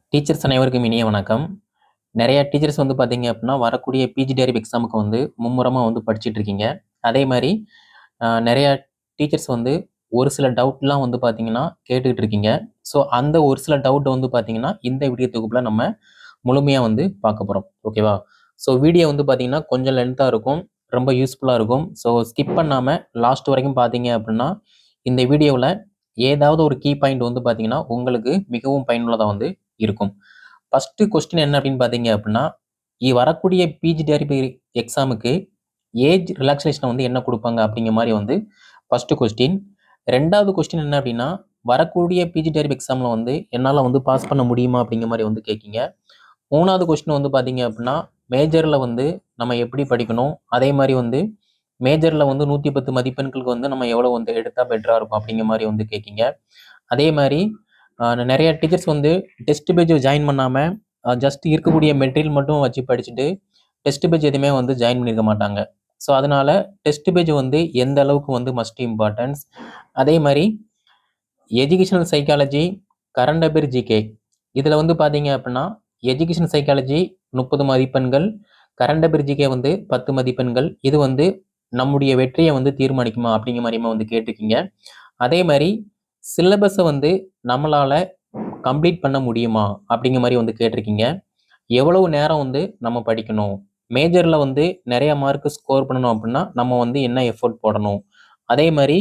Teachers அனைவருக்கும் இனிய வணக்கம். நிறைய டீச்சர்ஸ் வந்து பார்த்தீங்க அப்படின்னா, வரக்கூடிய பிஜிடிஆர்பி எக்ஸாமுக்கு வந்து மும்முரமா வந்து படிச்சுட்டு இருக்கீங்க. அதே மாரி நிறைய டீச்சர்ஸ் வந்து ஒரு சில டவுட்லாம் வந்து பார்த்தீங்கன்னா, கேட்டுக்கிட்டு இருக்கீங்க. ஸோ, அந்த ஒரு சில டவுட் வந்து பார்த்தீங்கன்னா, இந்த வீடியோ தொகுப்புல நம்ம முழுமையா வந்து பார்க்க போறோம். ஓகேவா? ஸோ, வீடியோ வந்து பார்த்தீங்கன்னா, கொஞ்சம் லென்த்தா இருக்கும். ரொம்ப யூஸ்ஃபுல்லா இருக்கும். ஸோ, ஸ்கிப் பண்ணாம லாஸ்ட் வரைக்கும் பார்த்தீங்க அப்படின்னா, இந்த வீடியோவுல ஏதாவது ஒரு கீ பாயிண்ட் வந்து பார்த்தீங்கன்னா, உங்களுக்கு மிகவும் பயனுள்ளதா வந்து இருக்கும். ஃபர்ஸ்ட் கொஸ்டின் என்ன அப்படின்னு பார்த்தீங்க அப்படின்னா, வரக்கூடிய பிஜிடிஆர்பி எக்ஸாமுக்கு ஏஜ் ரிலாக்சேஷன் வந்து என்ன குடுப்பாங்க அப்படிங்கிற மாரி வந்து ஃபர்ஸ்ட் கொஸ்டின். 2வது கொஸ்டின் என்ன அப்படின்னா, வரக்கூடிய பிஜிடிஆர்பி எக்ஸாம்ல வந்து என்னால வந்து பாஸ் பண்ண முடியுமா அப்படிங்கிற மாரி வந்து கேட்கீங்க. 3வது கொஸ்டின் வந்து பார்த்தீங்க அப்படின்னா, மேஜர்ல வந்து நம்ம எப்படி படிக்கணும்? அதே மாரி வந்து மேஜர்ல வந்து 110 மதிப்பெண்களுக்கு வந்து நம்ம எவ்வளோ வந்து எடுத்தா பெட்டரா இருக்கும் அப்படிங்கிற மாரி வந்து கேட்கீங்க. அதே மாரி நெறைய டீச்சர்ஸ் வந்து டெஸ்ட் பேட்ச் ஜாயின் பண்ணாம, ஜஸ்ட் இருக்கக்கூடிய மெட்டீரியல் மட்டும் வச்சு படிச்சுட்டு, டெஸ்ட் பேட்ச் எதுவுமே வந்து ஜாயின் பண்ணியிருக்க மாட்டாங்க. ஸோ, அதனால டெஸ்ட் பேட்ச் வந்து எந்த அளவுக்கு வந்து மஸ்ட் இம்பார்ட்டன்ஸ். அதே மாரி educational psychology, current affair GK இதுல வந்து பார்த்தீங்க அப்படின்னா, எஜுகேஷன் சைக்காலஜி 30 மதிப்பெண்கள், கரண்ட் அஃபேர் ஜிகே வந்து 10 மதிப்பெண்கள். இது வந்து நம்முடைய வெற்றிய வந்து தீர்மானிக்குமா? அப்படிங்கிற மாரியுமா வந்து கேட்டிருக்கீங்க. அதே மாரி சிலபஸ வந்து நம்மளால கம்ப்ளீட் பண்ண முடியுமா? அப்படிங்கிற மாரி வந்து கேட்டிருக்கீங்க. எவ்வளவு நேரம் வந்து நம்ம படிக்கணும்? மேஜர்ல வந்து நெறைய மார்க் ஸ்கோர் பண்ணணும் அப்படின்னா, நம்ம வந்து என்ன எஃபோர்ட் போடணும்? அதே மாரி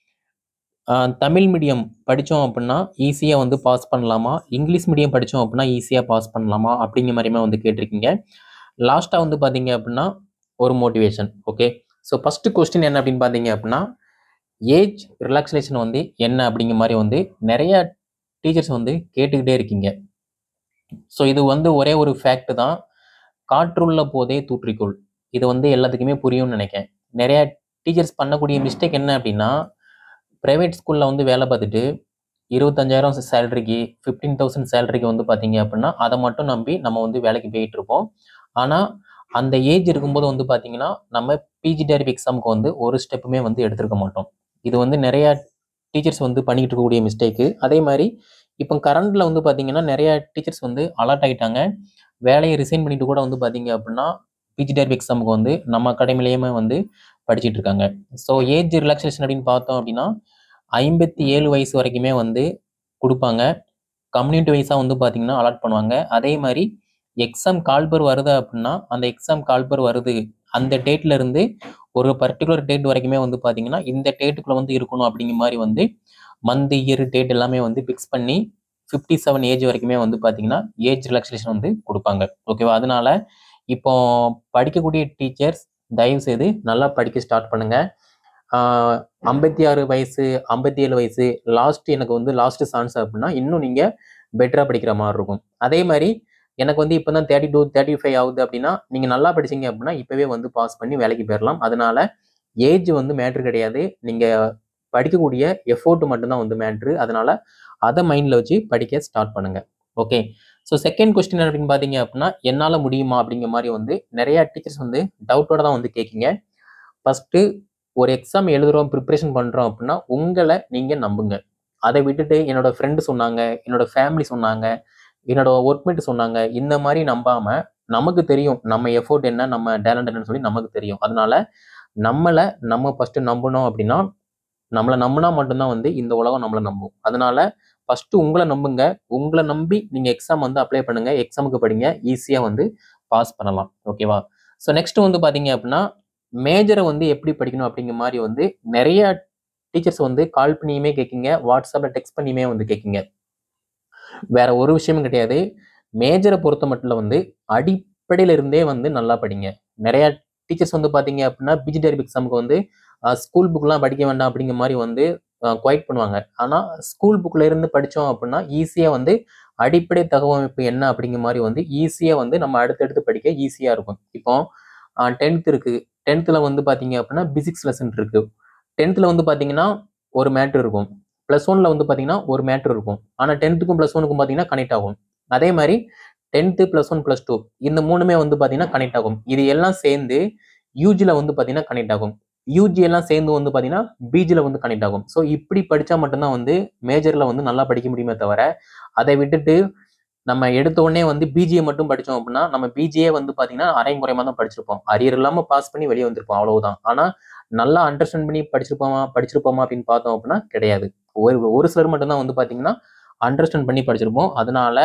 தமிழ் மீடியம் படிச்சோம் அப்படின்னா, ஈஸியா வந்து பாஸ் பண்ணலாமா? இங்கிலீஷ் மீடியம் படிச்சோம் அப்படின்னா, ஈஸியா பாஸ் பண்ணலாமா? அப்படிங்கிற மாரியுமே வந்து கேட்டிருக்கீங்க. லாஸ்ட்டா வந்து பார்த்தீங்க அப்படின்னா, ஒரு motivation. Okay. So, first question என்ன அப்படின்னு பார்த்தீங்க அப்படின்னா, ஏஜ் ரிலாக்சேஷன் வந்து என்ன அப்படிங்கிற மாரி வந்து நெறைய டீச்சர்ஸ் வந்து கேட்டுக்கிட்டே இருக்கீங்க. ஸோ, இது வந்து ஒரே ஒரு ஃபேக்ட் தான். காற்றுள்ள போதே தூற்றிக்கொள். இது வந்து எல்லாத்துக்குமே புரியும்னு நெனைக்கிறேன். நெறைய டீச்சர்ஸ் பண்ணக்கூடிய மிஸ்டேக் என்ன அப்படின்னா, பிரைவேட் ஸ்கூல்ல வந்து வேலை பார்த்துட்டு 25,000 சேலரிக்கு 15,000 சேலரிக்கு வந்து பார்த்தீங்க அப்படின்னா, அத மட்டும் நம்பி நம்ம வந்து வேலைக்கு போயிட்டு இருப்போம். ஆனா, அந்த ஏஜ் இருக்கும்போது வந்து பார்த்தீங்கன்னா, நம்ம பிஜிடிஆர்பி எக்ஸாம்க்கு வந்து ஒரு ஸ்டெப்புமே வந்து எடுத்திருக்க மாட்டோம். இது வந்து நெறைய டீச்சர்ஸ் வந்து பண்ணிக்கிட்டு இருக்கக்கூடிய மிஸ்டேக்கு. அதே மாரி இப்ப கரண்ட்ல வந்து பார்த்தீங்கன்னா, நெறைய டீச்சர்ஸ் வந்து அலர்ட் ஆயிட்டாங்க. வேலைய ரிசைன் பண்ணிட்டு கூட வந்து பார்த்தீங்க அப்படின்னா, பிஜிடிஆர்பி எக்ஸாம்க்கு வந்து நம்ம அகாடமிலயுமே வந்து படிச்சுட்டு இருக்காங்க. ஸோ, ஏஜ் ரிலாக்சேஷன் அப்படின்னு பார்த்தோம் அப்படின்னா, 57 வயசு வரைக்குமே வந்து குடுப்பாங்க. கம்யூனிட்டி வைஸா வந்து பார்த்தீங்கன்னா, அலாட் பண்ணுவாங்க. அதே மாரி எக்ஸாம் கால்பர் வருது அப்டின்னா, அந்த எக்ஸாம் கால்பர் வருது. அந்த டேட்ல இருந்து ஒரு பர்ட்டிகுலர் டேட் வரைக்குமே வந்து பார்த்தீங்கன்னா, இந்த டேட்டுக்குள்ள வந்து இருக்கணும் அப்டிங்கிற மாரி வந்து மந்த், இயர், டேட் எல்லாமே வந்து ஃபிக்ஸ் பண்ணி 57 ஏஜ் வரைக்குமே வந்து பார்த்தீங்கன்னா, ஏஜ் ரிலாக்சேஷன் வந்து குடுப்பாங்க. ஓகேவா? அதனால இப்போ படிக்கக்கூடிய டீச்சர்ஸ் தயவுசெய்து நல்லா படிக்க ஸ்டார்ட் பண்ணுங்க. ஆ 56 வயசு, 57 வயசு எனக்கு வந்து லாஸ்ட் சான்ஸ் அப்டின்னா, இன்னும் நீங்க பெட்டரா படிக்கிற மாரி இருக்கும். அதே மாரி எனக்கு வந்து இப்ப தான் 32, 35 ஆகுது அப்டின்னா, நீங்க நல்லா படிச்சீங்க அப்டின்னா, இப்பவே வந்து பாஸ் பண்ணி வேலைக்கு போயிரலாம். அதனால ஏஜ் வந்து மேட்டர் கிடையாது. நீங்க படிக்கக்கூடிய எஃபோர்ட் மட்டும் தான் வந்து மேட்டரு. அதனால அத மைண்ட்ல வச்சு படிக்க ஸ்டார்ட் பண்ணுங்க. ஓகே. ஸோ, செகண்ட் கொஸ்டின் என்ன அப்டின்னு பார்த்தீங்க அப்டின்னா, என்னால முடியுமா? அப்டிங்கிற மாரி வந்து நெறைய டீச்சர்ஸ் வந்து டவுட்டோட தான் வந்து கேட்கீங்க. ஃபர்ஸ்ட்டு ஒரு எக்ஸாம் எழுதுறோம், பிரிப்பரேஷன் பண்றோம் அப்டின்னா, உங்கள நீங்க நம்புங்க. அத விட்டுட்டு என்னோட ஃப்ரெண்ட் சொன்னாங்க, என்னோட ஃபேமிலி சொன்னாங்க, என்னோட ஒர்க்மேட் சொன்னாங்க, இந்த மாரி நம்பாம, நமக்கு தெரியும். நம்ம எஃபோர்ட் என்ன, நம்ம டேலண்ட் என்னன்னு சொல்லி நமக்கு தெரியும். அதனால நம்மள நம்ம ஃபர்ஸ்ட்டு நம்புனோம் அப்டின்னா, நம்மள நம்புனா மட்டும் தான் வந்து இந்த உலகம் நம்மள நம்பும். அதனால ஃபர்ஸ்ட்டு உங்கள நம்புங்க. உங்கள நம்பி நீங்க எக்ஸாம் வந்து அப்ளை பண்ணுங்க. எக்ஸாமுக்கு படிங்க. ஈஸியா வந்து பாஸ் பண்ணலாம். ஓகேவா? ஸோ, நெக்ஸ்ட் வந்து பார்த்தீங்க அப்டின்னா, மேஜர வந்து எப்படி படிக்கணும் அப்படிங்கிற மாரி வந்து நெறைய டீச்சர்ஸ் வந்து கால் பண்ணியுமே கேட்கீங்க. WhatsAppல டெக்ஸ்ட் பண்ணியுமே வந்து கேட்கீங்க. வேற ஒரு விஷயமும் கிடையாது. மேஜர பொறுத்த மட்டும் வந்து அடிப்படையில இருந்தே வந்து நல்லா படிங்க. நெறைய டீச்சர்ஸ் வந்து பார்த்தீங்க அப்படின்னா, பிஜிடிஆர்பி எக்ஸாம்க்கு வந்து ஸ்கூல் புக்லாம் படிக்க வேண்டாம் அப்படிங்கிற மாரி வந்து குவைட் பண்ணுவாங்க. ஆனா, ஸ்கூல் புக்ல இருந்து படிச்சோம் அப்படின்னா, ஈஸியா வந்து அடிப்படை தகவமைப்பு என்ன அப்படிங்கிற மாரி வந்து ஈஸியா வந்து நம்ம அடுத்தடுத்து படிக்க ஈஸியா இருக்கும். இப்போ 10த் இருக்கு. 10த்ல வந்து பார்த்தீங்க அப்படின்னா, பிசிக்ஸ் லெசன் இருக்கு. 10த்ல வந்து பார்த்தீங்கன்னா, ஒரு மேட்டர் இருக்கும். +1ல வந்து பார்த்தீங்கன்னா, ஒரு மேட்டர் இருக்கும். ஆனா 10த்துக்கும் +1க்கும் பார்த்தீங்கன்னா கனெக்ட் ஆகும். அதே மாரி 10த் +1 +2 இந்த 3மே வந்து பார்த்தீங்கன்னா கனெக்ட் ஆகும். இது எல்லாம் சேர்ந்து யுஜில வந்து பார்த்தீங்கன்னா கனெக்ட் ஆகும். யுஜி எல்லாம் சேர்ந்து வந்து பார்த்தீங்கன்னா, பிஜில வந்து கனெக்ட் ஆகும். ஸோ இப்படி படிச்சா மட்டும் தான் வந்து மேஜர்ல வந்து நல்லா படிக்க முடியுமே தவிர, அதை விட்டுட்டு நம்ம எடுத்த உடனே வந்து பிஜிஏ மட்டும் படித்தோம் அப்படின்னா நம்ம பிஜிஏ வந்து பார்த்தீங்கன்னா அரையும் குறையமாக தான் படிச்சிருப்போம். அரியர் இல்லாமல் பாஸ் பண்ணி வெளியே வந்திருப்போம், அவ்வளவுதான். ஆனால் நல்லா அண்டர்ஸ்டாண்ட் பண்ணி படிச்சிருப்போமா அப்படின்னு பார்த்தோம் அப்படின்னா கிடையாது. ஒரு சிலர் மட்டும்தான் வந்து பார்த்தீங்கன்னா அண்டர்ஸ்டாண்ட் பண்ணி படிச்சிருப்போம். அதனால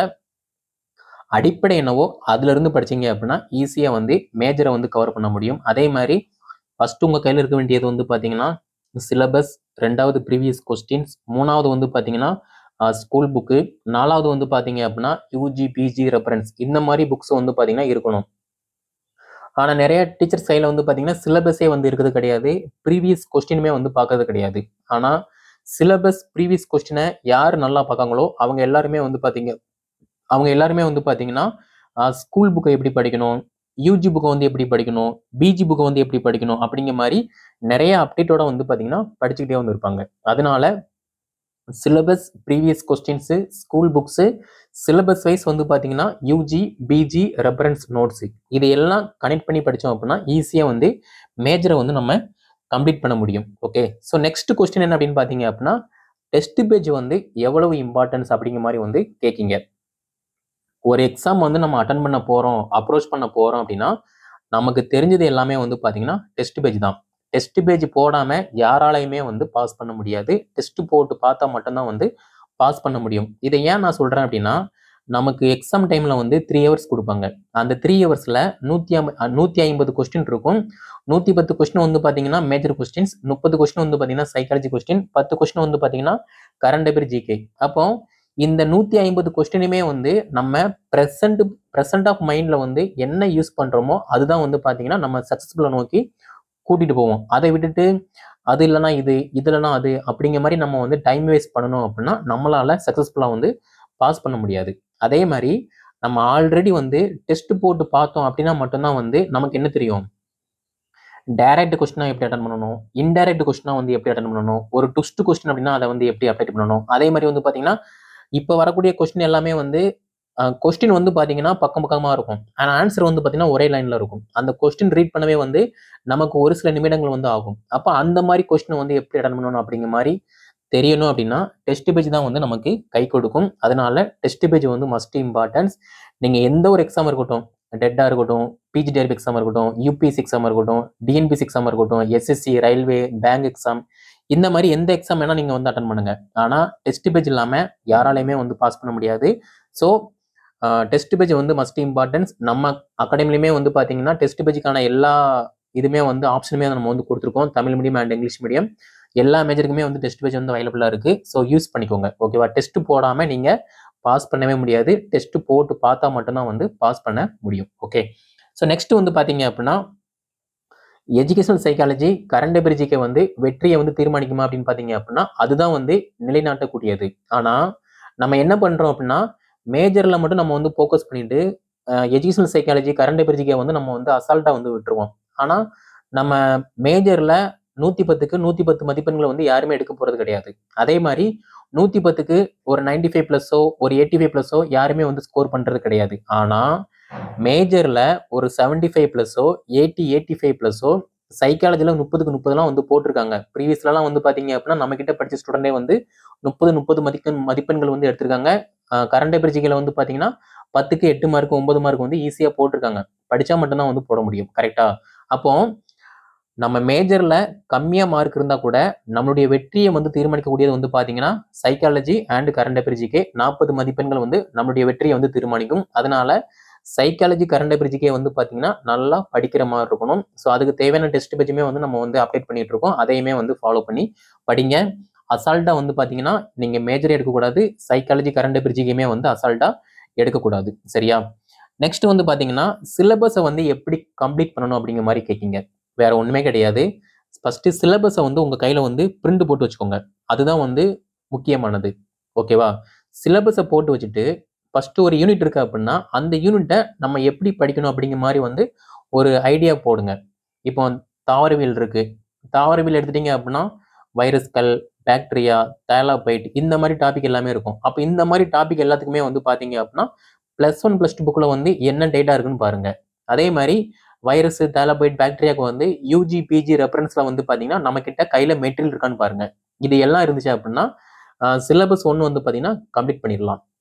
அடிப்படை என்னவோ அதுல இருந்து படிச்சீங்க அப்படின்னா ஈஸியாக வந்து மேஜரை வந்து கவர் பண்ண முடியும். அதே மாதிரி ஃபர்ஸ்ட் உங்கள் கையில் இருக்க வேண்டியது வந்து பார்த்தீங்கன்னா சிலபஸ், 2வது ப்ரீவியஸ் கொஸ்டின்ஸ், 3வது வந்து பார்த்தீங்கன்னா ஸ்கூல் புக்கு, 4வது வந்து பார்த்தீங்க அப்படின்னா யூஜி பிஜி ரெஃபரன்ஸ், இந்த மாதிரி புக்ஸ் வந்து பார்த்தீங்கன்னா இருக்கணும். ஆனால் நிறைய டீச்சர்ஸ் கையில் வந்து பார்த்தீங்கன்னா சிலபஸே வந்து இருக்கிறது கிடையாது, ப்ரீவியஸ் கொஸ்டினுமே வந்து பார்க்கறது கிடையாது. ஆனால் சிலபஸ் ப்ரீவியஸ் கொஸ்டினை யார் நல்லா பார்க்காங்களோ அவங்க எல்லாருமே வந்து பார்த்தீங்கன்னா ஸ்கூல் புக்கை எப்படி படிக்கணும், யூஜி புக்கை வந்து எப்படி படிக்கணும், பிஜி புக்கை வந்து எப்படி படிக்கணும் அப்படிங்கிற மாதிரி நிறைய அப்டேட்டோட வந்து பார்த்தீங்கன்னா படிச்சுக்கிட்டே வந்து இருப்பாங்க. அதனால syllabus, previous questions, school books, syllabus wise வந்து பார்த்தீங்கன்னா யூஜி பிஜி ரெஃபரன்ஸ் நோட்ஸு, இது எல்லாம் கனெக்ட் பண்ணி படித்தோம் அப்படின்னா ஈஸியாக வந்து மேஜரை வந்து நம்ம கம்ப்ளீட் பண்ண முடியும். ஓகே, ஸோ நெக்ஸ்ட் கொஸ்டின் என்ன அப்படின்னு பார்த்தீங்க அப்படின்னா டெஸ்ட் பேஜ் வந்து எவ்வளவு இம்பார்ட்டன்ஸ் அப்படிங்கிற மாதிரி வந்து கேட்கிங்க. ஒரு எக்ஸாம் வந்து நம்ம அட்டன் பண்ண போகிறோம், அப்ரோச் பண்ண போகிறோம் அப்படின்னா நமக்கு தெரிஞ்சது எல்லாமே வந்து பார்த்தீங்கன்னா டெஸ்ட் பேஜ் தான். டெஸ்ட் பேஜ் போடாமல் யாராலையுமே வந்து பாஸ் பண்ண முடியாது. டெஸ்ட் போட்டு பார்த்தா மட்டும்தான் வந்து பாஸ் பண்ண முடியும். இதை ஏன் நான் சொல்கிறேன் அப்படின்னா நமக்கு எக்ஸாம் டைமில் வந்து 3 ஹவர்ஸ் கொடுப்பாங்க. அந்த 3 ஹவர்ஸில் 150 கொஸ்டின் இருக்கும். 110 கொஸ்டின் வந்து பார்த்தீங்கன்னா மேஜர் கொஸ்டின்ஸ், 30 கொஸ்டின் வந்து பார்த்தீங்கன்னா சைக்காலஜி கொஸ்டின், 10 கொஸ்டின் வந்து பார்த்தீங்கன்னா கரண்ட் அஃபேர் ஜிகே. அப்போ இந்த 150 கொஸ்டினுமே வந்து நம்ம ப்ரெசன்ட் ஆஃப் மைண்டில் வந்து என்ன யூஸ் பண்ணுறோமோ அதுதான் வந்து பார்த்தீங்கன்னா நம்ம சக்ஸஸ்ஃபுல்லாக நோக்கி கூட்டிகிட்டு போவோம். அதை விட்டுட்டு அது இல்லைனா இது இல்லைனா அது அப்படிங்கிற மாதிரி நம்ம வந்து டைம் வேஸ்ட் பண்ணணும் அப்படின்னா நம்மளால சக்ஸஸ்ஃபுல்லாக வந்து பாஸ் பண்ண முடியாது. அதே மாதிரி நம்ம ஆல்ரெடி வந்து டெஸ்ட் போட்டு பார்த்தோம் அப்படின்னா மட்டும்தான் வந்து நமக்கு என்ன தெரியும், டைரக்ட் கொஸ்டினா எப்படி அட்டன் பண்ணணும், இன்டைரக்ட் கொஸ்டினா வந்து எப்படி அட்டன் பண்ணணும், ஒரு ட்விஸ்ட் கொஸ்டின் அப்படின்னா அதை வந்து எப்படி அப்டேட் பண்ணணும். அதே மாதிரி வந்து பார்த்தீங்கன்னா இப்போ வரக்கூடிய கொஸ்டின் எல்லாமே வந்து கொஸ்டின் வந்து பார்த்தீங்கன்னா பக்கம் பக்கமாக இருக்கும், ஆனால் ஆன்சர் வந்து பார்த்தீங்கன்னா ஒரே லைனில் இருக்கும். அந்த கொஸ்டின் ரீட் பண்ணவே வந்து நமக்கு ஒரு சில நிமிடங்கள் வந்து ஆகும். அப்போ அந்த மாதிரி கொஸ்டினை வந்து எப்படி அட்டன் பண்ணணும் அப்படிங்கிற மாதிரி தெரியணும் அப்படின்னா டெஸ்ட் பேஜ் தான் வந்து நமக்கு கை கொடுக்கும். அதனால டெஸ்ட் பேஜ் வந்து மஸ்ட் இம்பார்ட்டன்ஸ். நீங்கள் எந்த ஒரு எக்ஸாம் இருக்கட்டும், டெட்டாக இருக்கட்டும், பிஜிடிஆர்பி எக்ஸாம் இருக்கட்டும், யூபிஎஸ்சி எக்ஸாம் இருக்கட்டும், டிஎன்பிஎஸ்சி எக்ஸாம் இருக்கட்டும், எஸ்எஸ்சி, ரயில்வே, பேங்க் எக்ஸாம், இந்த மாதிரி எந்த எக்ஸாம் வேணால் நீங்கள் வந்து அட்டன் பண்ணுங்க. ஆனால் டெஸ்ட் பேஜ் இல்லாமல் யாராலையுமே வந்து பாஸ் பண்ண முடியாது. ஸோ டெஸ்ட் பேஜ் வந்து மஸ்ட் இம்பார்ட்டன்ஸ். நம்ம அகாடமிலையுமே வந்து பார்த்தீங்கன்னா டெஸ்ட் பேஜுக்கான எல்லா இதுவுமே வந்து ஆப்ஷனுமே நம்ம வந்து கொடுத்துருக்கோம். Tamil medium and English medium எல்லா மேஜருக்குமே வந்து டெஸ்ட் பேஜ் வந்து அவைலபிளாக இருக்குது. ஸோ யூஸ் பண்ணிக்கோங்க. ஓகேவா, டெஸ்ட் போடாமல் நீங்கள் பாஸ் பண்ணவே முடியாது. டெஸ்ட் போட்டு பார்த்தா மட்டும்தான் வந்து பாஸ் பண்ண முடியும். ஓகே, ஸோ நெக்ஸ்ட் வந்து பார்த்தீங்க அப்படின்னா educational psychology, current affair GK வந்து வெற்றியை வந்து தீர்மானிக்குமா அப்படின்னு பார்த்தீங்க அப்படின்னா அதுதான் வந்து நிலைநாட்டக்கூடியது. ஆனால் நம்ம என்ன பண்ணுறோம் அப்படின்னா மேஜரில் மட்டும் நம்ம வந்து ஃபோக்கஸ் பண்ணிட்டு educational psychology, current affair GK வந்து நம்ம வந்து அசால்ட்டாக வந்து விட்டுருவோம். ஆனால் நம்ம மேஜரில் 110க்கு 110 மதிப்பெண்களை வந்து யாருமே எடுக்க போகிறது கிடையாது. அதே மாதிரி 110க்கு ஒரு 95 ப்ளஸோ ஒரு 85 ப்ளஸோ யாருமே வந்து ஸ்கோர் பண்ணுறது கிடையாது. ஆனால் மேஜரில் ஒரு 75 ப்ளஸோ 85 ப்ளஸோ சைக்காலஜியில் 30க்கு 30 வந்து போட்டிருக்காங்க. ப்ரீவியஸ்லாம் வந்து பார்த்தீங்க அப்படின்னா நம்ம கிட்ட படித்த ஸ்டூடெண்டே வந்து 30 மதிப்பெண்கள் வந்து எடுத்திருக்காங்க. கரண்ட் அஃபேர் ஜிகேல வந்து பார்த்தீங்கன்னா 10க்கு 8 மார்க் 9 மார்க் வந்து ஈஸியாக போட்டிருக்காங்க. படித்தா மட்டும்தான் வந்து போட முடியும். கரெக்டாக? அப்போ நம்ம மேஜரில் கம்மியாக மார்க் இருந்தால் கூட நம்மளுடைய வெற்றியை வந்து தீர்மானிக்கக்கூடியது வந்து பார்த்தீங்கன்னா psychology and current affair GK. 40 மதிப்பெண்கள் வந்து நம்மளுடைய வெற்றியை வந்து தீர்மானிக்கும். அதனால சைக்காலஜி, கரண்ட் அஃபேர் ஜிகே வந்து பார்த்தீங்கன்னா நல்லா படிக்கிற மாதிரி இருக்கணும். ஸோ அதுக்கு தேவையான டெஸ்ட் பேஜுமே வந்து நம்ம வந்து அப்டேட் பண்ணிட்டு இருக்கோம். அதையுமே வந்து ஃபாலோ பண்ணி படிங்க. அசால்ட்டாக வந்து பார்த்தீங்கன்னா நீங்கள் மேஜரே எடுக்கக்கூடாது, சைக்காலஜி, கரண்ட் அஃபேர் ஜிகேமே வந்து அசால்ட்டாக எடுக்கக்கூடாது. சரியா? நெக்ஸ்ட் வந்து பார்த்தீங்கன்னா சிலபஸை வந்து எப்படி கம்ப்ளீட் பண்ணணும் அப்படிங்கிற மாதிரி கேட்கிங்க. வேற ஒன்றுமே கிடையாது. ஃபஸ்ட்டு சிலபஸை வந்து உங்கள் கையில் வந்து பிரிண்ட் போட்டு வச்சுக்கோங்க. அதுதான் வந்து முக்கியமானது. ஓகேவா? சிலபஸை போட்டு வச்சுட்டு ஃபஸ்ட்டு ஒரு யூனிட் இருக்குது அப்படின்னா அந்த யூனிட்டை நம்ம எப்படி படிக்கணும் அப்படிங்கிற மாதிரி வந்து ஒரு ஐடியா போடுங்க. இப்போ தாவரவியல் இருக்குது. தாவரவியல் எடுத்துட்டீங்க அப்படின்னா வைரஸ்கள், பாக்டீரியா, தைலாபைட், இந்த மாதிரி டாபிக் எல்லாமே இருக்கும். அப்போ இந்த மாதிரி டாபிக் எல்லாத்துக்குமே வந்து பார்த்தீங்க அப்படின்னா +1 +2 புக்கில் வந்து என்ன டேட்டா இருக்குன்னு பாருங்கள். அதே மாதிரி வைரஸ், தைலாபைட், பாக்டீரியாவுக்கு வந்து யூஜி பிஜி ரெஃபரன்ஸில் வந்து பார்த்தீங்கன்னா நம்மக்கிட்ட கையில் மெட்டீரியல் இருக்கான்னு பாருங்கள். இது எல்லாம் இருந்துச்சு அப்படின்னா சிலபஸ் 1 வந்து பார்த்தீங்கன்னா கம்ப்ளீட் பண்ணிடலாம்.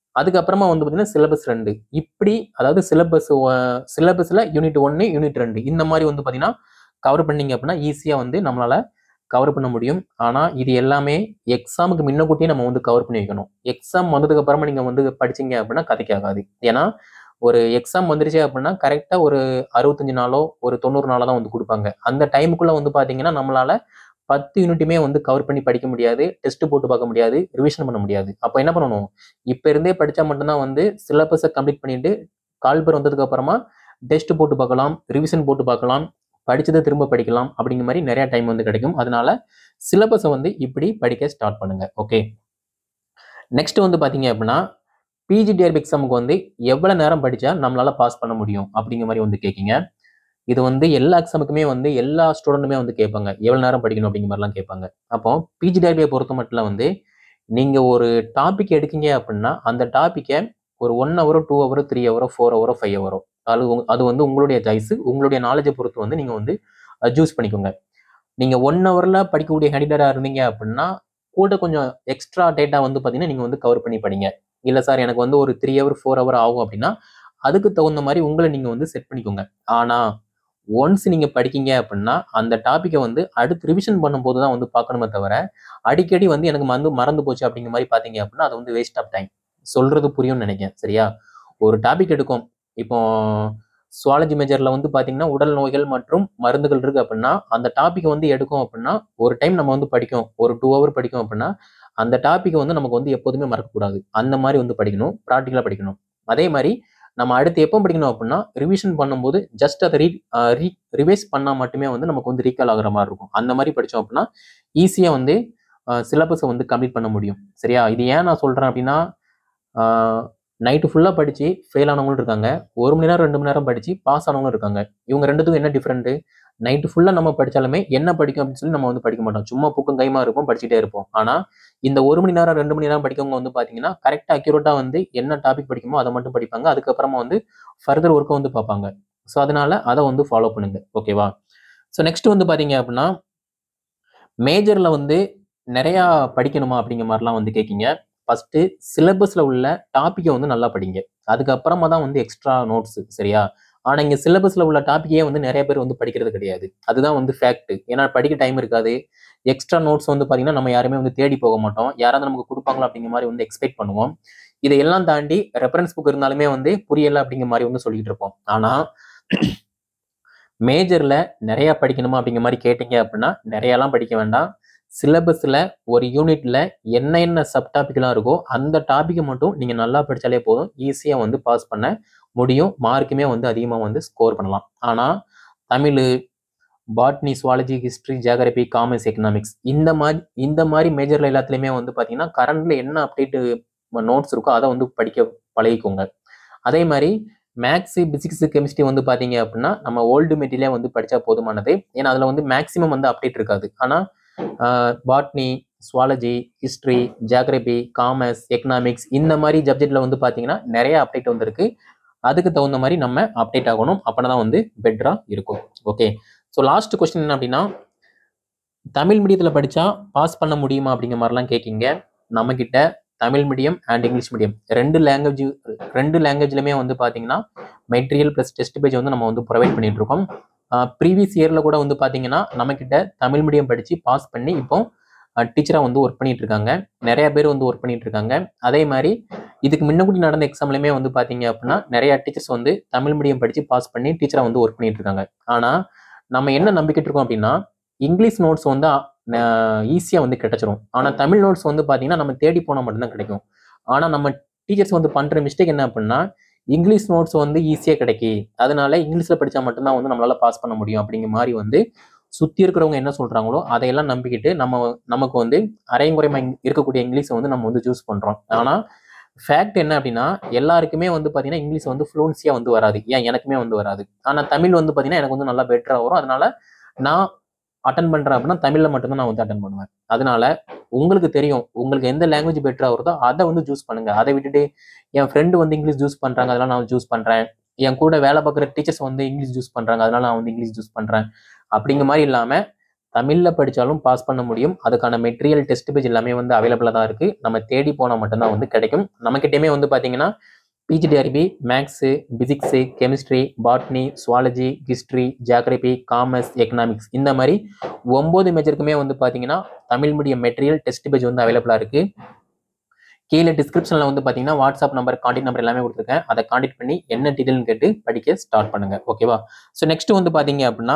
அதுக்கப்புறமா வந்து பார்த்தீங்கன்னா சிலபஸ் 2 இப்படி, அதாவது சிலபஸ்ல யூனிட் 1 யூனிட் 2 இந்த மாதிரி வந்து பார்த்தீங்கன்னா கவர் பண்ணீங்க அப்படின்னா ஈஸியா வந்து நம்மளால கவர் பண்ண முடியும். ஆனா இது எல்லாமே எக்ஸாமுக்கு முன்னக்கூட்டியே நம்ம வந்து கவர் பண்ணி வைக்கணும். எக்ஸாம் வந்ததுக்கு அப்புறமா நீங்க வந்து படிச்சீங்க அப்படின்னா கதைக்கு ஆகாது. ஏன்னா ஒரு எக்ஸாம் வந்துருச்சு அப்படின்னா கரெக்டா ஒரு 65 நாளோ ஒரு 90 நாளோ தான் வந்து கொடுப்பாங்க. அந்த டைமுக்குள்ள வந்து பாத்தீங்கன்னா நம்மளால 10 யூனிட்டுமே வந்து கவர் பண்ணி படிக்க முடியாது, டெஸ்ட் போட்டு பார்க்க முடியாது, ரிவிஷன் பண்ண முடியாது. அப்ப என்ன பண்ணணும், இப்ப இருந்தே படிச்சா மட்டும்தான் வந்து சிலபஸை கம்ப்ளீட் பண்ணிட்டு கால்பர் வந்ததுக்கு அப்புறமா டெஸ்ட் போட்டு பார்க்கலாம், ரிவிஷன் போட்டு பார்க்கலாம், படிச்சதை திரும்ப படிக்கலாம். அப்படிங்கிற மாதிரி நிறைய டைம் வந்து கிடைக்கும். அதனால சிலபஸை வந்து இப்படி படிக்க ஸ்டார்ட் பண்ணுங்க. ஓகே, நெக்ஸ்ட் வந்து பாத்தீங்க அப்படின்னா பிஜிடிஆர்பி எக்ஸாமுக்கு வந்து எவ்வளவு நேரம் படிச்சா நம்மளால பாஸ் பண்ண முடியும் அப்படிங்கிற மாதிரி வந்து கேட்கீங்க. இது வந்து எல்லா எக்ஸாமுக்குமே வந்து எல்லா ஸ்டூடெண்ட்டுமே வந்து கேட்பாங்க, எவ்வளவு நேரம் படிக்கணும் அப்படிங்கிற மாதிரிலாம் கேட்பாங்க. அப்போ பிஜிடிஆர்பியை பொறுத்த மட்டும் வந்து நீங்க ஒரு டாபிக் எடுக்கீங்க அப்படின்னா அந்த டாபிக்கை ஒரு 1 hour 2 hour 3 hour 4 hour 5 hour அது வந்து உங்களுடைய சாய்ஸ், உங்களுடைய நாலேஜை பொறுத்து வந்து நீங்க வந்து சூஸ் பண்ணிக்கோங்க. நீங்க 1 hourல படிக்கக்கூடிய கேண்டிடேட்டா இருந்தீங்க அப்படின்னா கூட கொஞ்சம் எக்ஸ்ட்ரா டேட்டா வந்து பாத்தீங்கன்னா நீங்க வந்து கவர் பண்ணி படிங்க. இல்ல சார் எனக்கு வந்து ஒரு 3 hour 4 hour ஆகும் அப்படின்னா அதுக்கு தகுந்த மாதிரி உங்களை நீங்க வந்து செட் பண்ணிக்கோங்க. ஆனா ஒன்ஸ் நீங்க படிக்கீங்க அப்படின்னா அந்த டாபிக்கை வந்து அடுத்து ரிவிஷன் பண்ணும்போது தான் வந்து பார்க்கணுமே தவிர அடிக்கடி வந்து எனக்கு வந்து மறந்து போச்சு அப்படிங்கிற மாதிரி பாத்தீங்க அப்படின்னா அது வந்து வேஸ்ட் ஆஃப் டைம். சொல்றது புரியும்னு நினைக்கிறேன். சரியா? ஒரு டாபிக் எடுக்கும். இப்போ சுவாலஜி மேஜர்ல வந்து பாத்தீங்கன்னா உடல் நோய்கள் மற்றும் மருந்துகள் இருக்கு அப்படின்னா அந்த டாபிக் வந்து எடுக்கும் அப்படின்னா ஒரு டைம் நம்ம வந்து படிக்கும், ஒரு 2 hour படிக்கும் அப்படின்னா அந்த டாபிக் வந்து நமக்கு வந்து எப்போதுமே மறக்கக்கூடாது. அந்த மாதிரி வந்து படிக்கணும், ப்ராக்டிக்கலா படிக்கணும். அதே மாதிரி நம்ம அடுத்து எப்போ படிக்கணும் அப்படின்னா ரிவிஷன் பண்ணும்போது ஜஸ்ட் அதை ரிவைஸ் பண்ணா மட்டுமே வந்து நமக்கு வந்து ரீகால் ஆகுற மாதிரி இருக்கும். அந்த மாதிரி படிச்சோம் அப்படின்னா ஈஸியா வந்து சிலபஸை வந்து கம்ப்ளீட் பண்ண முடியும். சரியா? இது ஏன் நான் சொல்றேன் அப்படின்னா நைட்டு ஃபுல்லா படிச்சு ஃபெயில் ஆனவங்களும் இருக்காங்க, 1 மணி நேரம் 2 மணி நேரம் படிச்சு பாஸ் ஆனவங்களும் இருக்காங்க. இவங்க ரெண்டுத்துக்கும் என்ன டிஃபரெண்ட்? நைட்டு ஃபுல்லா நம்ம படிச்சாலுமே என்ன படிக்கும் அப்படின்னு சொல்லி நம்ம வந்து படிக்க மாட்டோம், சும்மா புக்கும் கைமா இருப்போம், படிச்சுட்டே இருப்போம். ஆனா இந்த 1 மணி நேரம் 2 மணி நேரம் படிக்கவங்க வந்து பாத்தீங்கன்னா கரெக்டா அக்யூரேட்டா வந்து என்ன டாபிக் படிக்குமோ அதை மட்டும் படிப்பாங்க. அதுக்கப்புறமா வந்து ஃபர்தர் ஒர்க்கை வந்து பார்ப்பாங்க. ஸோ அதனால அதை வந்து ஃபாலோ பண்ணுங்க. ஓகேவா? ஸோ நெக்ஸ்ட் வந்து பாத்தீங்க அப்படின்னா மேஜர்ல வந்து நிறைய படிக்கணுமா அப்படிங்கிற மாதிரிலாம் வந்து கேட்கீங்க. ஃபர்ஸ்ட் சிலபஸ்ல உள்ள டாபிக்கை வந்து நல்லா படிங்க, அதுக்கப்புறமா தான் வந்து எக்ஸ்ட்ரா நோட்ஸ். சரியா? ஆனா இங்க சிலபஸ்ல உள்ள டாபிக்கே வந்து நிறைய பேர் வந்து படிக்கிறது கிடையாது. அதுதான் வந்து ஃபேக்ட். ஏன்னா படிக்க டைம் இருக்காது. எக்ஸ்ட்ரா நோட்ஸ் வந்து பாத்தீங்கன்னா நம்ம யாருமே வந்து தேடி போக மாட்டோம், யாராவது நமக்கு கொடுப்பாங்களா அப்படிங்கிற மாதிரி வந்து எக்ஸ்பெக்ட் பண்ணுவோம். இதையெல்லாம் தாண்டி ரெஃபரன்ஸ் புக் இருந்தாலுமே வந்து புரியல அப்படிங்கிற மாதிரி வந்து சொல்லிட்டு இருப்போம். ஆனா மேஜர்ல நிறைய படிக்கணுமா அப்படிங்கிற மாதிரி கேட்டீங்க அப்படின்னா நிறையலாம் படிக்க வேண்டாம். சிலபஸ்ல ஒரு யூனிட்ல என்ன சப் டாபிக்லாம் இருக்கோ அந்த டாபிக்கை மட்டும் நீங்க நல்லா படிச்சாலே போதும், ஈஸியா வந்து பாஸ் பண்ண முடியும். மார்க்குமே வந்து அதிகமா வந்து ஸ்கோர் பண்ணலாம். ஆனா Tamil, botany, zoology, history, geography, commerce, economics இந்த மாதிரி மேஜர்ல எல்லாத்துலயுமே வந்து பாத்தீங்கன்னா கரண்ட்ல என்ன அப்டேட் நோட்ஸ் இருக்கோ அதை வந்து படிக்க பழகிக்கோங்க. அதே மாதிரி மேக்ஸ், பிசிக்ஸ், கெமிஸ்ட்ரி வந்து பாத்தீங்க அப்படின்னா நம்ம ஓல்டு மெட்டீரியலே வந்து படிச்சா போதுமானது. ஏன்னா அதுல வந்து மேக்சிமம் வந்து அப்டேட் இருக்காது. ஆனா botany, zoology, history, geography, commerce, economics இந்த மாதிரி சப்ஜெக்ட்ல வந்து பாத்தீங்கன்னா நிறைய அப்டேட் வந்திருக்கு. அதுக்கு தகுந்த மாதிரி நம்ம அப்டேட் ஆகணும். அப்பதான் வந்து பெட்டரா இருக்கும். ஓகே, ஸோ லாஸ்ட் கொஸ்டின் என்ன அப்படின்னா தமிழ் மீடியத்துல படிச்சா பாஸ் பண்ண முடியுமா அப்படிங்கிற மாதிரிலாம் கேட்கீங்க. நம்ம கிட்ட Tamil medium and English medium ரெண்டு லாங்குவேஜ்லயுமே வந்து பாத்தீங்கன்னா மெட்டீரியல் பிளஸ் டெஸ்ட் பேஜ் வந்து நம்ம வந்து ப்ரொவைட் பண்ணிட்டு இருக்கோம். ப்ரீவியஸ் இயர்ல கூட வந்து பாத்தீங்கன்னா நம்ம கிட்ட தமிழ் மீடியம் படிச்சு பாஸ் பண்ணி இப்போ டீச்சரா வந்து ஒர்க் பண்ணிட்டு இருக்காங்க. நிறைய பேர் வந்து ஒர்க் பண்ணிட்டு இருக்காங்க. அதே மாதிரி இதுக்கு முன்னக்கூடி நடந்த எக்ஸாம்லயுமே வந்து பாத்தீங்க அப்படின்னா நிறைய டீச்சர்ஸ் வந்து தமிழ் மீடியம் படிச்சு பாஸ் பண்ணி டீச்சரா வந்து ஒர்க் பண்ணிட்டு இருக்காங்க. ஆனா நம்ம என்ன நம்பிக்கிட்டு இருக்கோம் அப்படின்னா இங்கிலீஷ் நோட்ஸ் வந்து ஈஸியா வந்து கிடைச்சிரும். ஆனா தமிழ் நோட்ஸ் வந்து பாத்தீங்கன்னா நம்ம தேடி போனா மட்டும்தான் கிடைக்கும். ஆனா நம்ம டீச்சர்ஸ் வந்து பண்ற மிஸ்டேக் என்ன அப்படின்னா இங்கிலீஷ் நோட்ஸ் வந்து ஈஸியா கிடைக்கி, அதனால இங்கிலீஷ்ல படிச்சா மட்டும்தான் வந்து நம்மளால பாஸ் பண்ண முடியும் அப்படிங்கிற மாதிரி வந்து சுத்தி இருக்கிறவங்க என்ன சொல்றாங்களோ அதையெல்லாம் நம்பிக்கிட்டு நமக்கு வந்து அரைங்குறைமா இருக்கக்கூடிய இங்கிலீஷை வந்து நம்ம வந்து சூஸ் பண்றோம். ஆனா ஃபேக்ட் என்ன அப்படின்னா எல்லாருக்குமே வந்து பாத்தீங்கன்னா இங்கிலீஷ் வந்து ஃப்ளூன்சியா வந்து வராது. ஏன் எனக்குமே வந்து வராது. ஆனா தமிழ் வந்து பாத்தீங்கன்னா எனக்கு வந்து நல்லா பெட்டரா வரும். அதனால நான் அட்டன் பண்றேன் அப்படின்னா தமிழ்ல மட்டும்தான் நான் வந்து அட்டன் பண்ணுவேன். அதனால உங்களுக்கு தெரியும் உங்களுக்கு எந்த லாங்குவேஜ் பெட்டரா வருதோ அதை வந்து சூஸ் பண்ணுங்க. அதை விட்டுட்டு என் ஃப்ரெண்டு வந்து இங்கிலீஷ் சூஸ் பண்றாங்க அதனால நான் சூஸ் பண்றேன், என் கூட வேலை பார்க்குற டீச்சர்ஸ் வந்து இங்கிலீஷ் சூஸ் பண்றாங்க அதனால நான் வந்து இங்கிலீஷ் சூஸ் பண்றேன் அப்படிங்கிற மாதிரி இல்லாம தமிழில் படித்தாலும் பாஸ் பண்ண முடியும். அதுக்கான மெட்டீரியல் டெஸ்ட் பேஜ் எல்லாமே வந்து அவைலபிளாக தான் இருக்குது. நம்ம தேடி போனால் மட்டும்தான் வந்து கிடைக்கும். நம்மக்கிட்டேயுமே வந்து பார்த்தீங்கன்னா PGTRB maths, physics, chemistry, botany, zoology, history, geography, commerce, economics இந்த மாதிரி 9 மேஜருக்குமே வந்து பார்த்தீங்கன்னா Tamil medium material test page வந்து அவைலபிளாக இருக்குது. கீழே டிஸ்கிரிப்ஷனில் வந்து பார்த்தீங்கன்னா வாட்ஸ்அப் நம்பர், கான்டாக்ட் நம்பர் எல்லாமே கொடுத்துருக்கேன். அதை கான்டாக்ட் பண்ணி என்ன டீட்டெயில்னு கேட்டு படிக்க ஸ்டார்ட் பண்ணுங்க. ஓகேவா? ஸோ நெக்ஸ்ட் வந்து பார்த்தீங்க அப்படின்னா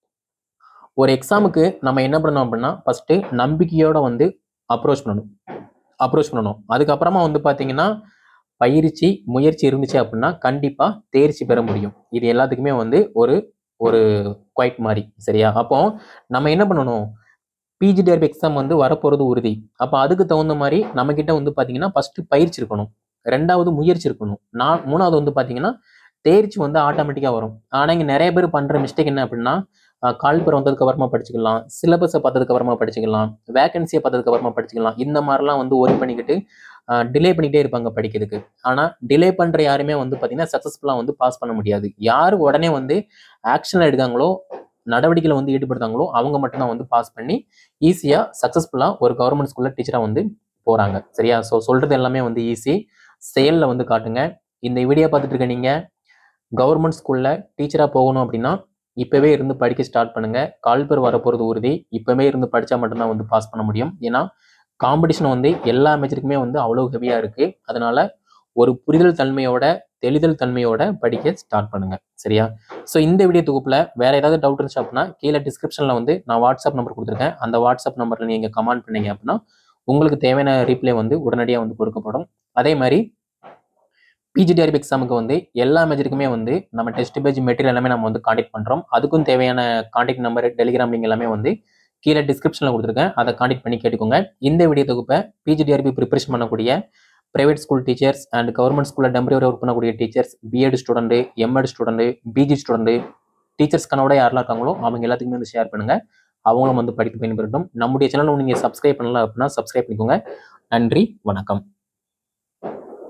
ஒரு எக்ஸாமுக்கு நம்ம என்ன பண்ணணும் அப்படின்னா ஃபர்ஸ்ட் நம்பிக்கையோட வந்து அப்ரோச் பண்ணணும். அதுக்கப்புறமா வந்து பார்த்தீங்கன்னா பயிற்சி, முயற்சி இருந்துச்சு அப்படின்னா கண்டிப்பா தேர்ச்சி பெற முடியும். இது எல்லாத்துக்குமே வந்து ஒரு ஒரு குவைட் மாதிரி. சரியா? அப்போ நம்ம என்ன பண்ணணும், பிஜிடிஆர்பி எக்ஸாம் வந்து வரப்போறது உறுதி. அப்போ அதுக்கு தகுந்த மாதிரி நம்ம கிட்ட வந்து பார்த்தீங்கன்னா ஃபர்ஸ்ட் பயிற்சி இருக்கணும், 2வது முயற்சி இருக்கணும், 3வது வந்து பார்த்தீங்கன்னா தேர்ச்சி வந்து ஆட்டோமேட்டிக்காக வரும். ஆனால் இங்கே நிறைய பேர் பண்ணுற மிஸ்டேக் என்ன அப்படின்னா கால்பர் வந்ததுக்கு அப்புறமா படிச்சுக்கலாம், சிலபஸை பார்த்ததுக்கு அப்புறமா படிச்சுக்கலாம், வேகன்சியை பார்த்ததுக்கு அப்புறமா படிச்சுக்கலாம், இந்த மாதிரிலாம் வந்து ஒரி பண்ணிக்கிட்டு டிலே பண்ணிக்கிட்டே இருப்பாங்க படிக்கிறதுக்கு. ஆனால் டிலே பண்ணுற யாருமே வந்து பார்த்தீங்கன்னா சக்ஸஸ்ஃபுல்லாக வந்து பாஸ் பண்ண முடியாது. யார் உடனே வந்து ஆக்ஷன் எடுக்காங்களோ, நடவடிக்கையில் வந்து ஈடுபடுத்தாங்களோ அவங்க மட்டும்தான் வந்து பாஸ் பண்ணி ஈஸியாக சக்ஸஸ்ஃபுல்லாக ஒரு கவர்மெண்ட் ஸ்கூலில் டீச்சராக வந்து போகிறாங்க. சரியா? ஸோ சொல்கிறது எல்லாமே வந்து ஈஸி, செயலில் வந்து காட்டுங்க. இந்த வீடியோ பார்த்துட்டு இருக்க நீங்கள் கவர்மெண்ட் ஸ்கூலில் டீச்சராக போகணும் அப்படின்னா இப்போவே இருந்து படிக்க ஸ்டார்ட் பண்ணுங்க. கால்பர் வரப்போகிறது உறுதி. இப்போவே இருந்து படித்தா மட்டும்தான் வந்து பாஸ் பண்ண முடியும். ஏன்னா காம்படிஷன் வந்து எல்லா மேஜருக்குமே வந்து அவ்வளோ ஹெவியாக இருக்குது. அதனால ஒரு புரிதல் தன்மையோட, தெளிதல் தன்மையோட படிக்க ஸ்டார்ட் பண்ணுங்க. சரியா? ஸோ இந்த வீடியோ தொகுப்பில் வேற ஏதாவது டவுட் இருந்துச்சு அப்படின்னா கீழே டிஸ்கிரிப்ஷனில் வந்து நான் வாட்ஸ்அப் நம்பர் கொடுத்துருக்கேன். அந்த வாட்ஸ்அப் நம்பரில் நீங்கள் கமெண்ட் பண்ணீங்க அப்படின்னா உங்களுக்கு தேவையான ரீப்ளை வந்து உடனடியாக வந்து கொடுக்கப்படும். அதே மாதிரி பிஜிடிஆர்பி எக்ஸாமுக்கு வந்து எல்லா மேஜருக்குமே வந்து நம்ம டெஸ்ட் பேஜ் மெட்டீரியல் எல்லாமே நம்ம வந்து கான்டாக்ட் பண்ணுறோம். அதுக்கும் தேவையான கான்டாக்ட் நம்பர், டெலிகிராம் லிங்க் எல்லாமே வந்து கீழே டிஸ்கிரிப்ஷனில் கொடுத்துருக்கேன். அதை கான்டாக்ட் பண்ணி கேட்டுக்கோங்க. இந்த வீடியோ தொகுப்பை பிஜிடிஆர்பி ப்ரிப்பரேஷன் பண்ணக்கூடிய private school teachers and government ஸ்கூலில் டெம்பரரி ஒர்க் பண்ணக்கூடிய teachers, BEd student, MEd student, PG student, teachers கனோட யாரெல்லாம் இருக்காங்களோ அவங்க எல்லாத்துக்குமே வந்து ஷேர் பண்ணுங்க. அவங்களும் வந்து படித்து பயன்பெறட்டும். நம்முடைய சேனல் நீங்கள் சப்ஸ்கிரைப் பண்ணல அப்படின்னா சப்ஸ்கிரைப் பண்ணிக்கோங்க. நன்றி, வணக்கம்.